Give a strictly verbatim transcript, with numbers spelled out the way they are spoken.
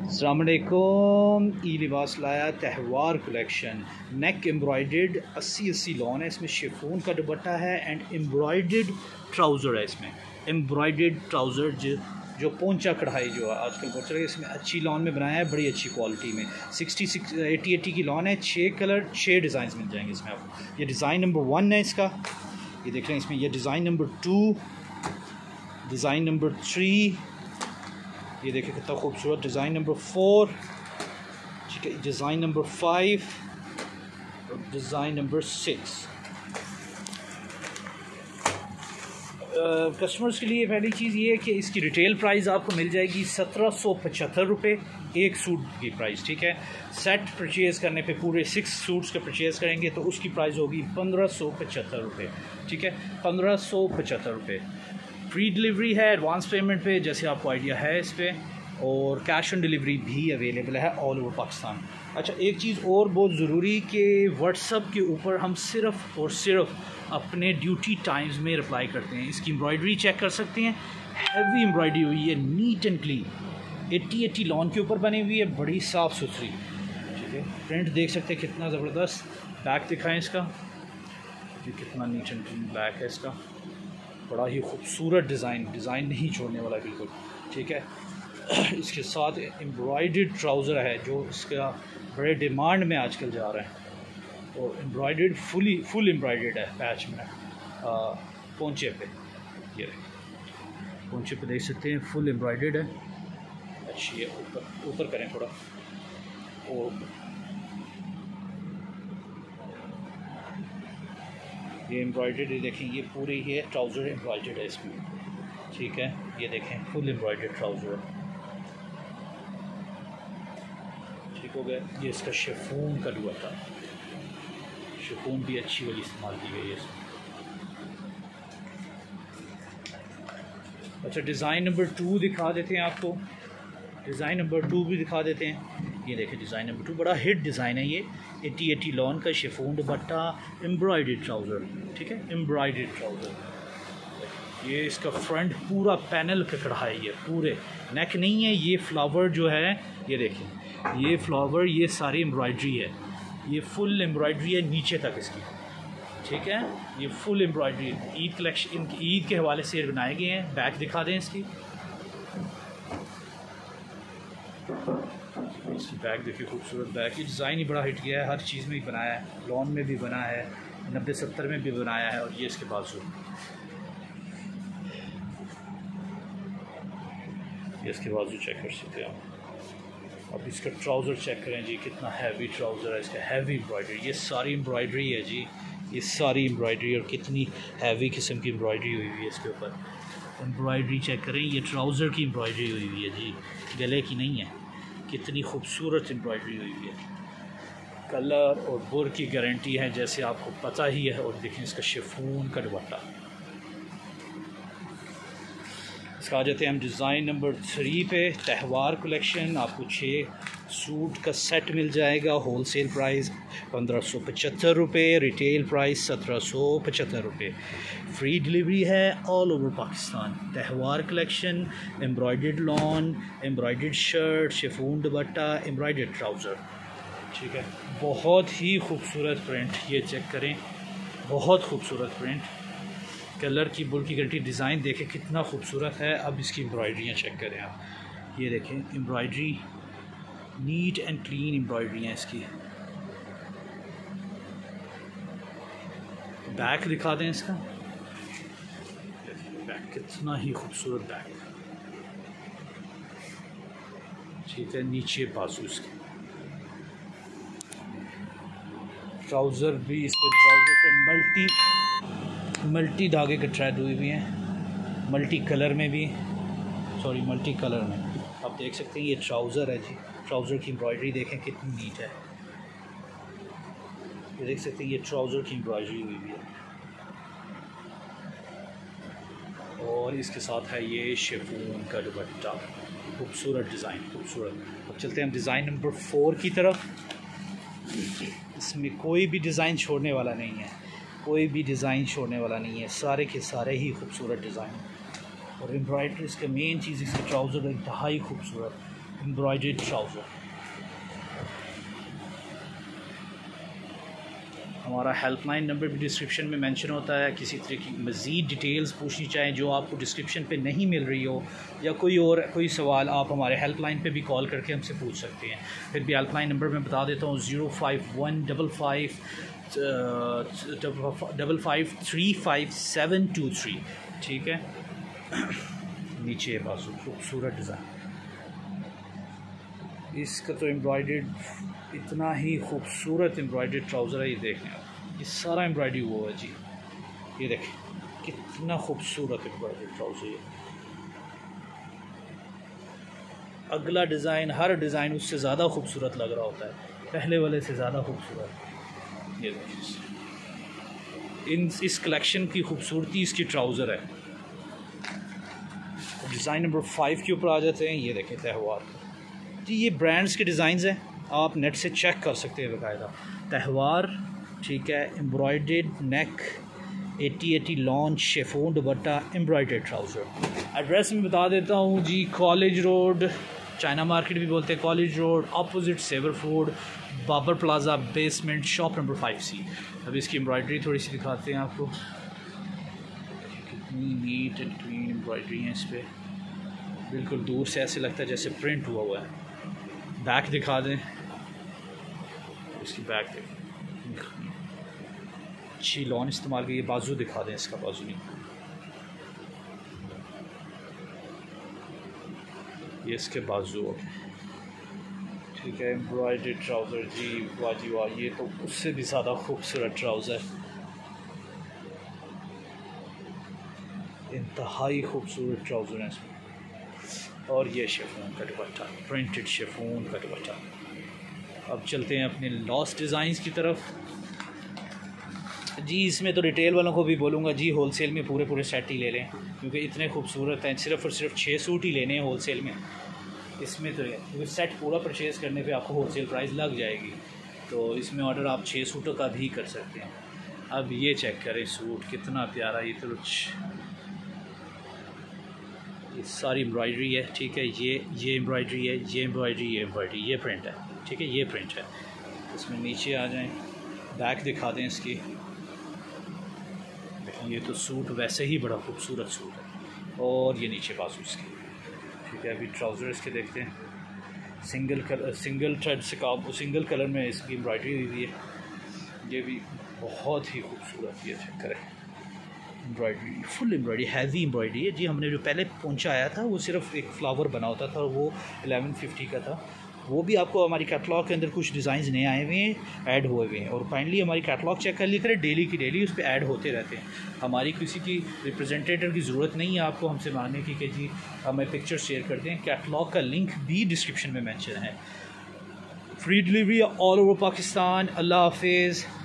अस्सलाम वालेकुम। ई लिबास लाया त्यौहार कलेक्शन। नेक एम्ब्रॉयडर्ड अस्सी अस्सी लॉन है इसमें, शिफॉन का दुपट्टा है एंड एम्ब्रॉयडर्ड ट्राउज़र है इसमें। एम्ब्रॉयडर्ड ट्राउज़र जो जो पोंचा कढ़ाई जो है आजकल बहुत चल रही है, इसमें अच्छी लॉन में बनाया है, बड़ी अच्छी क्वालिटी में। सिक्सटी सिक्स एटी एटी की लॉन है, छः कलर छः डिज़ाइन मिल जाएंगे इसमें आपको। ये डिज़ाइन नंबर वन है इसका, ये देख रहे हैं इसमें। ये design number two, design number three, ये देखिए कितना खूबसूरत डिज़ाइन नंबर फोर, ठीक है, डिज़ाइन नंबर फाइव और डिज़ाइन नंबर सिक्स। कस्टमर्स के लिए पहली चीज़ ये है कि इसकी रिटेल प्राइस आपको मिल जाएगी सत्रह सौ पचहत्तर रुपये एक सूट की प्राइस, ठीक है। सेट परचेज़ करने पे पूरे सिक्स सूट्स का परचेज़ करेंगे तो उसकी प्राइस होगी पंद्रह सौ पचहत्तर रुपये, ठीक है, पंद्रह सौ पचहत्तर रुपये। फ्री डिलीवरी है एडवांस पेमेंट पे, जैसे आपको आइडिया है इस पर, और कैश ऑन डिलीवरी भी अवेलेबल है ऑल ओवर पाकिस्तान। अच्छा, एक चीज़ और बहुत ज़रूरी कि व्हाट्सअप के ऊपर हम सिर्फ़ और सिर्फ अपने ड्यूटी टाइम्स में रिप्लाई करते हैं। इसकी एम्ब्रॉयडरी चेक कर सकते हैं, हैवी एम्ब्रॉयडरी हुई है, neat and clean, eighty eighty lawn के ऊपर बनी हुई है, बड़ी साफ़ सुथरी, ठीक है। प्रिंट देख सकते हैं कितना ज़बरदस्त। बैक दिखाएँ इसका, ये कितना नीट एंड क्लीन बैक है इसका, बड़ा ही खूबसूरत डिज़ाइन, डिज़ाइन नहीं छोड़ने वाला बिल्कुल, ठीक है। इसके साथ एम्ब्रॉयडर्ड ट्राउज़र है जो इसका बड़े डिमांड में आजकल जा रहा है, और एम्ब्रॉयडर्ड फुली फुल एम्ब्रॉयडर्ड है पैच में पोंचे पे। ये पोंचे पे देख सकते हैं फुल एम्ब्रॉयडर्ड है, अच्छी है। ऊपर ऊपर करें थोड़ा, और ये एम्ब्रॉयडर्ड, ये देखें, ये पूरी ये ट्राउज़र एम्ब्रॉयडर्ड है इसमें, ठीक है। ये देखें फुल एम्ब्रॉयडर्ड ट्राउज़र है, ठीक हो गया। ये इसका शिफॉन का दुपट्टा, शिफॉन भी अच्छी वाली इस्तेमाल की गई है इसमें। अच्छा, डिज़ाइन नंबर टू दिखा देते हैं आपको, डिज़ाइन नंबर टू भी दिखा देते हैं। ये देखें डिज़ाइन नंबर टू, बड़ा हिट डिज़ाइन है ये, एटी एटी लॉन का शिफॉन दुपट्टा, एम्ब्रॉयडर्ड ट्राउज़र, ठीक है, एम्ब्रॉयडर्ड ट्राउज़र। ये इसका फ्रंट पूरा पैनल का कढ़ाई है, पूरे नेक नहीं है, ये फ्लावर जो है, ये देखें, ये फ्लावर, ये सारी एम्ब्रॉयडरी है, ये फुल एम्ब्रॉयडरी है नीचे तक इसकी, ठीक है। ये फुल एम्ब्रॉयडरी ईद कलेक्शन, इनकी ईद के हवाले से बनाए गए हैं। बैक दिखा दें इसकी, इसकी बैक देखिए, खूबसूरत बैक। ये डिज़ाइन ही बड़ा हिट किया है, हर चीज़ में ही बनाया है, लॉन में भी बना है, नब्बे सत्तर में भी बनाया है। और ये इसके बाजू, ये इसके बाजू चेक कर सकते हैं आप। अब इसका ट्राउज़र चेक करें जी, कितना हैवी ट्राउज़र है इसका, हैवी एम्ब्रॉयडरी, ये सारी एम्ब्रॉयडरी है जी, ये सारी एम्ब्रॉयडरी, और कितनी हैवी किस्म की एम्ब्रॉयडरी हुई हुई है इसके ऊपर। एम्ब्रॉयडरी चेक करें, ये ट्राउज़र की एम्ब्रॉयडरी हुई हुई है जी, गले की नहीं है, कितनी खूबसूरत एम्ब्रॉयडरी हुई हुई है। कलर और बुर की गारंटी है, जैसे आपको पता ही है। और देखें इसका शिफॉन का दुपट्टा। इसका आ जाते हैं हम डिज़ाइन नंबर थ्री पे, त्यौहार कलेक्शन। आपको छः सूट का सेट मिल जाएगा, होल सेल प्राइस पंद्रह सौ पचहत्तर रुपये, रिटेल प्राइस सत्रह सौ पचहत्तर रुपये। फ्री डिलीवरी है ऑल ओवर पाकिस्तान। त्यौहार collection, embroidered lawn, embroidered shirt, chiffon dupatta, embroidered trouser, ठीक है। बहुत ही खूबसूरत प्रिंट, ये चेक करें, बहुत खूबसूरत प्रिंट, कलर की बुल की गारंटी, डिज़ाइन देखें कितना खूबसूरत है। अब इसकी एम्ब्रॉयडरियाँ चेक करें आप, ये देखें embroidery, neat and clean embroidery है इसकी। बैक दिखा दें इसका, बैक कितना ही खूबसूरत बैक, ठीक है। नीचे बाजू इसके, ट्राउज़र भी इस पर, ट्राउज़र पे मल्टी मल्टी धागे के थ्रेड हुई हुई हैं, मल्टी कलर में भी, सॉरी मल्टी कलर में। आप देख सकते हैं ये ट्राउज़र है जी, ट्राउज़र की एम्ब्रॉयडरी देखें कितनी नीट है, ये देख सकते हैं ये ट्राउज़र की एम्ब्रॉयडरी हुई हुई है। और इसके साथ है ये शिफॉन का दुपट्टा, खूबसूरत डिज़ाइन, खूबसूरत। अब चलते हैं हम डिज़ाइन नंबर फोर की तरफ। इसमें कोई भी डिज़ाइन छोड़ने वाला नहीं है, कोई भी डिज़ाइन छोड़ने वाला नहीं है, सारे के सारे ही खूबसूरत डिज़ाइन। और एम्ब्रॉयडरी इसका मेन चीज़, इसका ट्राउज़र इंतहाई खूबसूरत, एम्ब्रॉयडर्ड ट्राउज़र। हमारा हेल्पलाइन नंबर भी डिस्क्रिप्शन में मेंशन होता है। किसी तरह की मज़ीद डिटेल्स पूछनी चाहें जो आपको डिस्क्रिप्शन पे नहीं मिल रही हो, या कोई और कोई सवाल, आप हमारे हेल्पलाइन पे भी कॉल करके हमसे पूछ सकते हैं। फिर भी हेल्पलाइन नंबर मैं बता देता हूँ, zero five one double five double five three five seven two three. ठीक है, नीचे बाजू खूबसूरत डिज़ाइन, इसका तो एम्ब्रॉयडर्ड इतना ही खूबसूरत एम्ब्रॉयडर्ड ट्राउज़र है। ये देखें, ये सारा एम्ब्रॉयडरी वो है जी, ये देखें कितना खूबसूरत एम्ब्रॉयडर्ड ट्राउज़र है। अगला डिज़ाइन, हर डिज़ाइन उससे ज़्यादा खूबसूरत लग रहा होता है, पहले वाले से ज़्यादा खूबसूरत। ये देखें, इन इस कलेक्शन की खूबसूरती इसकी ट्राउज़र है। डिज़ाइन नंबर फाइव के ऊपर आ जाते हैं। ये देखें त्यौहार जी, ये ब्रांड्स के डिज़ाइंस हैं, आप नेट से चेक कर सकते हैं बाकायदा। त्यौहार, ठीक है, embroidered neck, eighty eighty lawn chiffon dupatta, embroidered trouser. Address में बता देता हूँ जी, कॉलेज रोड, चाइना मार्केट भी बोलते हैं, college road opposite Savour Food, Babar plaza basement, shop number five C. अब इसकी एम्ब्रॉयडरी थोड़ी सी दिखाते हैं आपको, कितनी नीट एंड क्लीन एम्ब्रॉयडरी है इस पर, बिल्कुल दूर से ऐसे लगता है जैसे प्रिंट हुआ हुआ है। बैक दिखा दें, इसकी बैक देखें, अच्छी लॉन इस्तेमाल की। बाजू दिखा दें, इसका बाजू नहीं, ये इसके बाजू, ठीक है। एम्ब्रॉयडर्ड ट्राउज़र जी, वाह जी वाह, ये तो उससे भी ज़्यादा खूबसूरत ट्राउज़र, इंतहाई खूबसूरत ट्राउज़र है इसमें। और ये शेफोन का दुपट्टा, प्रिंटेड शेफोन का दुपट्टा। अब चलते हैं अपने लॉस्ट डिज़ाइंस की तरफ जी। इसमें तो रिटेल वालों को भी बोलूँगा जी, होलसेल में पूरे पूरे सेट ही ले लें, क्योंकि इतने खूबसूरत हैं। सिर्फ़ और सिर्फ छः सूट ही लेने हैं होलसेल में, इसमें तो क्योंकि सेट पूरा परचेज़ करने पे आपको होलसेल प्राइस लग जाएगी, तो इसमें ऑर्डर आप छः सूटों का भी कर सकते हैं। अब ये चेक करें सूट कितना प्यारा, ये तो ये सारी एम्ब्रॉयडरी है, ठीक है। ये ये एम्ब्रॉयडरी है, ये एम्ब्रॉयडरी, ये एम्ब्रॉयडरी, ये प्रिंट है, ठीक है, ये प्रिंट है। इसमें नीचे आ जाएं, बैक दिखा दें इसकी। ये तो सूट वैसे ही बड़ा खूबसूरत सूट है, और ये नीचे बाजू इसकी, ठीक है। अभी ट्राउज़र इसके देखते हैं, सिंगल कलर, सिंगल थ्रेड से काम, सिंगल कलर में इसकी एम्ब्रॉयडरी हुई हुई है। ये भी बहुत ही खूबसूरत, ये चेक करें, embroidery, full embroidery, heavy embroidery है जी। हमने जो पहले पहुंचाया था वो सिर्फ एक फ्लावर बना होता था, वो एलेवन फिफ्टी का था। वो भी आपको हमारी कैटलॉग के अंदर कुछ डिज़ाइन नए आए हुए हैं, ऐड हुए हुए हैं। और फाइनली हमारी कैटलॉग चेक कर लिया करें, डेली की डेली उस पर ऐड होते रहते हैं। हमारी किसी की रिप्रेजेंटेटिव की ज़रूरत नहीं है आपको हमसे मांगने की कि जी हमें पिक्चर शेयर कर दें। कैटलॉग का लिंक भी डिस्क्रिप्शन में मेंशन है। Free delivery all over Pakistan. अल्लाह हाफिज़।